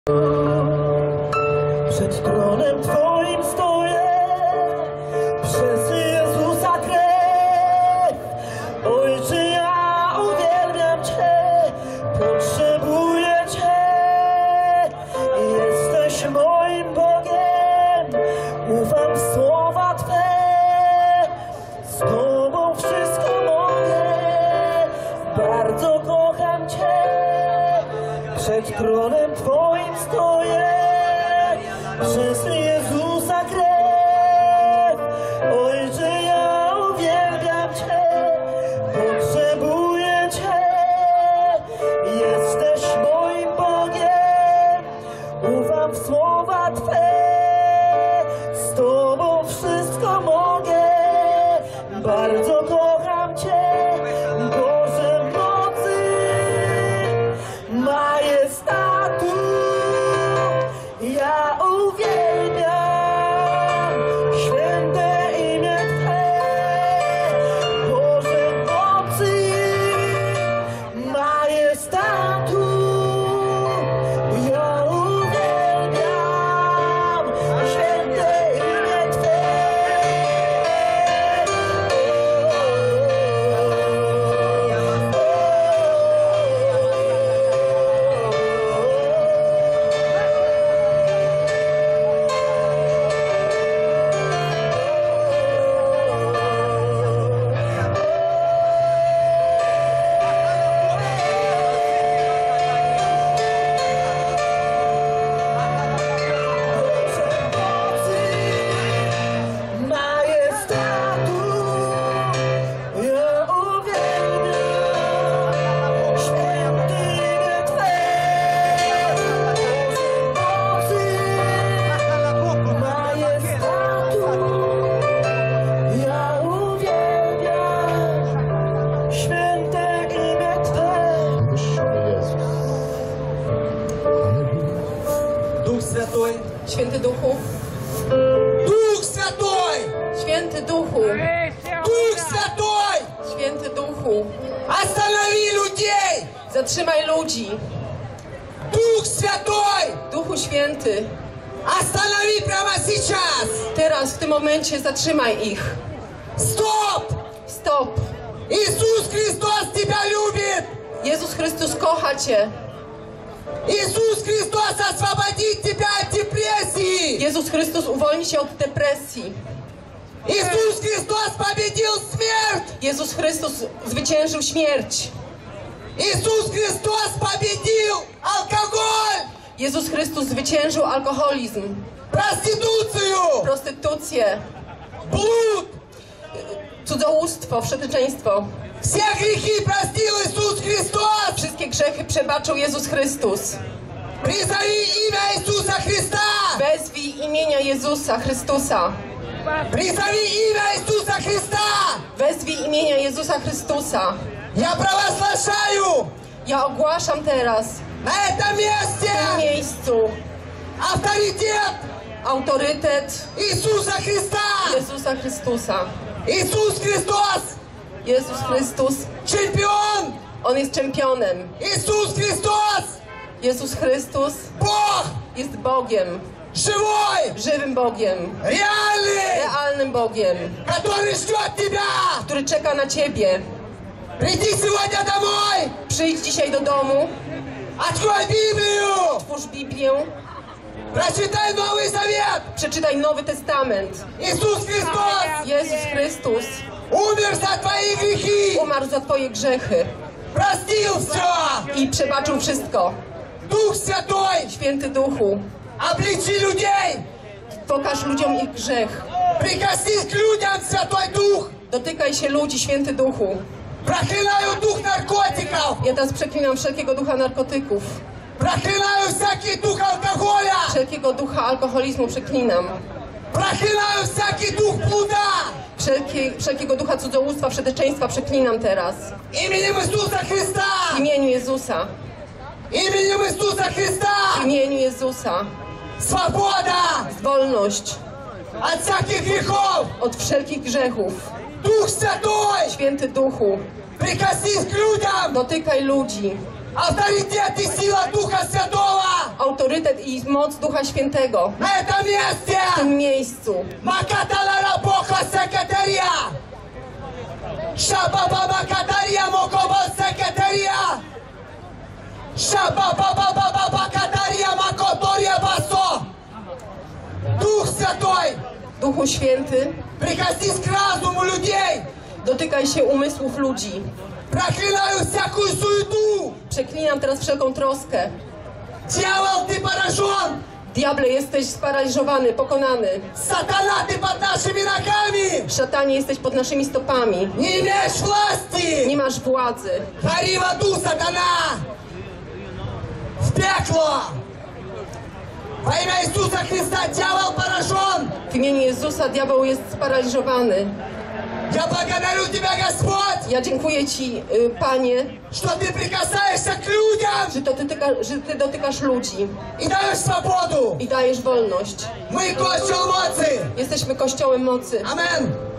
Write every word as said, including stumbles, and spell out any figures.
Przed tronem Twoim stoję, przez Jezusa krew. Ojcze, ja uwielbiam Cię, potrzebuję Cię. Jesteś moim Bogiem, ufam w słowa Twe. Z Tobą wszystko mogę, bardzo kocham Cię. Przed tronem Twoim stoję, przez Jezusa krew. Ojcze, ja uwielbiam Cię, potrzebuję Cię. Jesteś moim Bogiem, ufam w słowa Twe. Z Tobą wszystko mogę, bardzo kocham Cię. Boże mocy, majestatu, ja uwielbiam święte imię Twe. Boże mocy, majestatu, ja uwielbiam święte imię Twe. Святой, Święty Duchu, Дух Святой, Święty Duchu, Дух Святой, Święty Duchu, останови людей, zatrzymaj ludzi. Дух Святой, Duchu Święty, останови прямо сейчас, teraz w tym momencie zatrzymaj ich. стоп, Stop! Иисус Христос тебя любит, Jezus Chrystus kocha Cię. Иисус Христос освободит тебя от депрессии, Jezus Chrystus uwolni Cię od depresji. Иисус Христос победил смерть, Jezus Chrystus zwyciężył śmierć. Иисус Христос победил алкоголь, Jezus Chrystus zwyciężył alkoholizm, проституцию, prostytucję, блуд. cudzołóstwo, wszeteczeństwo. Все грехи простил Иисус Христос. Wszystkie grzechy przebaczył Jezus Chrystus. Призови имя Иисуса Христа. Wezwij imienia Jezusa Chrystusa. Призови имя Иисуса Христа. Wezwij imienia Jezusa Chrystusa. Я провозглашаю Ja ogłaszam teraz на этом w месте tym miejscu авторитет autorytet Иисуса Христа. Jezusa Chrystusa. Иисус Христос Jezus Chrystus, чемпион. On jest czempionem. Иисус Христос Jezus Chrystus Бог jest Bogiem, живой, żywym Bogiem, реальный, realnym Bogiem, который ждет тебя. który czeka na Ciebie. Приди сегодня домой, Przyjdź dzisiaj do domu, открой Библию, otwórz Biblię, прочитай Новый Завет. przeczytaj Nowy Testament. Иисус Христос Jezus Chrystus умер за твои грехи, umarł za Twoje grzechy простил все. i przebaczył wszystko. Дух Святой, Święty Duchu, обличи людей, pokaż ludziom ich grzech. прикоснись к людям, Святой Дух. Dotykaj się ludzi, Święty Duchu. Проклинаю дух наркотиков, Ja teraz przeklinam wszelkiego ducha narkotyków, проклинаю всякий дух алкоголя, wszelkiego ducha alkoholizmu przeklinam, проклинаю всякий дух блуда. Wszelkie, wszelkiego ducha cudzołóstwa, wszeteczeństwa przeklinam teraz. Именем Иисуса Христа, W imieniu Jezusa, именем Иисуса w Христа, imieniu Jezusa, свобода wolność от всяких грехов. od wszelkich grzechów. Дух Святой, Święty Duchu, прикоснись к людям, dotykaj ludzi, авторитет и сила Духа Святого autorytet i moc Ducha Świętego на этом w месте. tym miejscu. Макаталара Боха Секретария. Шабаба Макатария Мокоба Секретария. Шабаба Макатария Макотория Басо. Дух Святой, Duchu Święty, прикоснись к разуму людей. dotykaj się umysłów ludzi. Проклинаю всякую суету. Przeklinam teraz wszelką troskę. Дьявол, ты поражен. Diable, jesteś sparaliżowany, pokonany. Сатана, ты под нашими ногами. Szatanie, jesteś pod naszymi stopami. Не имеешь власти. Nie masz władzy. Гори в аду, сатана. В пекло. Во имя Иисуса Христа дьявол поражен. W imieniu Jezusa diabeł jest sparaliżowany. Я благодарю Тебя, Господь, Ja dziękuję Ci, y, Panie, что Ты прикасаешься к людям że, to ty, tyka, że Ty dotykasz ludzi и даешь свободу. i dajesz wolność. Мы Костел Моцы. Jesteśmy Kościołem mocy. Амен.